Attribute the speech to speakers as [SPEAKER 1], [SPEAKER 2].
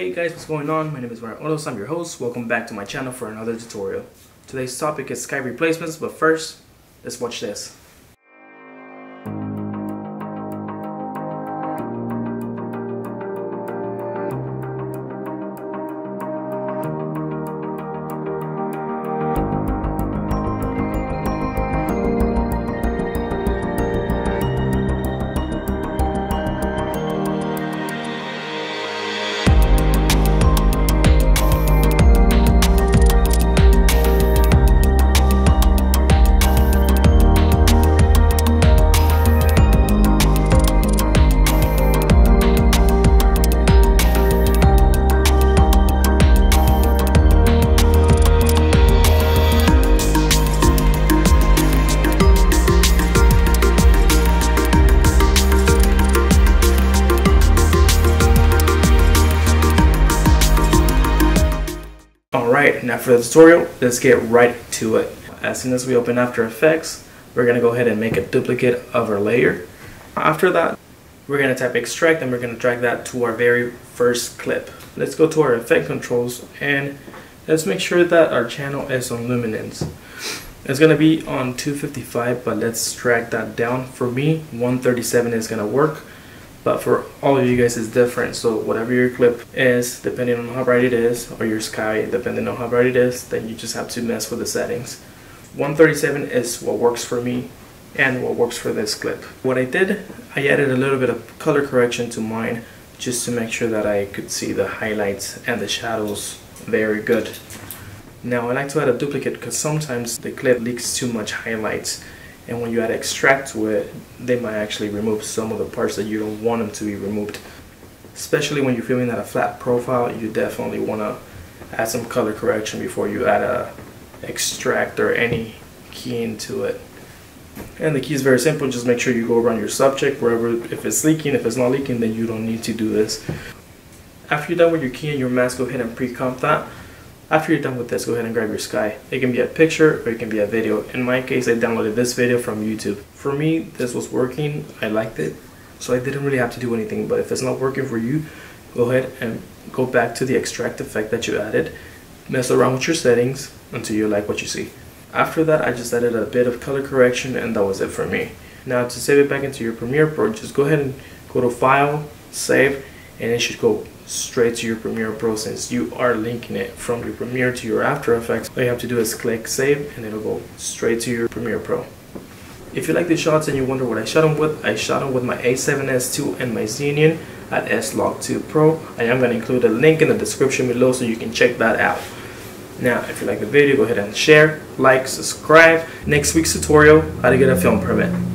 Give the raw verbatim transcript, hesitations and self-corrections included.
[SPEAKER 1] Hey guys, what's going on? My name is Oros, I'm your host. Welcome back to my channel for another tutorial. Today's topic is sky replacements, but first, let's watch this. Alright, now for the tutorial, let's get right to it. As soon as we open After Effects, we're going to go ahead and make a duplicate of our layer. After that, we're going to type extract and we're going to drag that to our very first clip. Let's go to our effect controls and let's make sure that our channel is on luminance. It's going to be on two fifty-five, but let's drag that down. For me, one thirty-seven is going to work. But for all of you guys it's different, so whatever your clip is, depending on how bright it is, or your sky, depending on how bright it is, then you just have to mess with the settings. one thirty-seven is what works for me and what works for this clip. What I did, I added a little bit of color correction to mine just to make sure that I could see the highlights and the shadows very good. Now I like to add a duplicate because sometimes the clip leaks too much highlights. And when you add extract to it, they might actually remove some of the parts that you don't want them to be removed. Especially when you're filming at a flat profile, you definitely want to add some color correction before you add a extract or any key into it. And the key is very simple, just make sure you go around your subject wherever, if it's leaking, if it's not leaking, then you don't need to do this. After you're done with your key and your mask, go ahead and pre-comp that. After you're done with this, go ahead and grab your sky. It can be a picture or it can be a video. In my case, I downloaded this video from YouTube. For me, this was working. I liked it, so I didn't really have to do anything. But if it's not working for you, go ahead and go back to the extract effect that you added. Mess around with your settings until you like what you see. After that, I just added a bit of color correction and that was it for me. Now to save it back into your Premiere Pro, just go ahead and go to File, Save, and it should go straight to your Premiere Pro since you are linking it from your Premiere to your After Effects. All you have to do is click Save and it'll go straight to your Premiere Pro. If you like the shots and you wonder what I shot them with, I shot them with my A seven S two and my Xenion at S log two Pro. I am going to include a link in the description below so you can check that out. Now if you like the video, go ahead and share, like, subscribe. Next week's tutorial, how to get a film permit.